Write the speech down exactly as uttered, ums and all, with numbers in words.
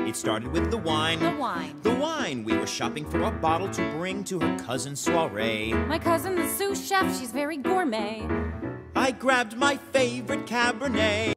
It started with the wine. The wine. The wine. We were shopping for a bottle to bring to her cousin's soiree. My cousin, the sous chef, she's very gourmet. I grabbed my favorite Cabernet.